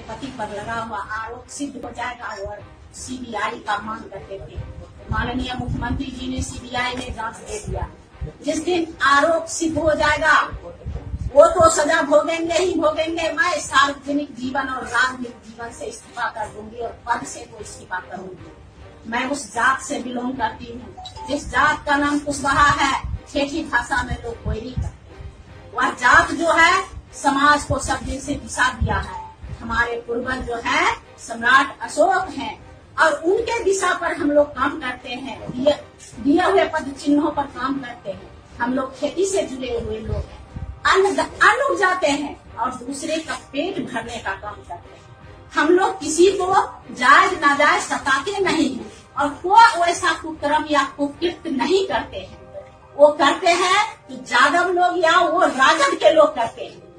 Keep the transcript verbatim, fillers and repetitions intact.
पति पर लगा हुआ आरोप सिद्ध हो जाएगा और सीबीआई का मांग करते थे। माननीय मुख्यमंत्री जी ने सीबीआई में जांच दे दिया। जिस दिन आरोप सिद्ध हो जाएगा वो तो सजा भोगेंगे ही भोगेंगे। मैं सार्वजनिक जीवन और राजनीतिक जीवन से इस्तीफा कर दूंगी और पद से तो इस्तीफा करूंगी। मैं उस जात से बिलोंग करती हूँ जिस जात का नाम कुशवाहा है, ठेठी भाषा में लोग कोयरी करते हैं। वह जात जो है समाज को सब दिन से दिशा दिया है। हमारे पूर्वज जो है सम्राट अशोक हैं और उनके दिशा पर हम लोग काम करते हैं। दिए, दिए हुए पद चिन्हों पर काम करते हैं। हम लोग खेती से जुड़े हुए लोग हैं। अन्न अन्न उगाते हैं और दूसरे का पेट भरने का काम करते हैं। हम लोग किसी को जायज नाजायज सताते नहीं हैं और कोई वैसा कुकर्म या कुकृत्य नहीं करते हैं। वो करते हैं तो जादव लोग या वो राजद के लोग करते हैं।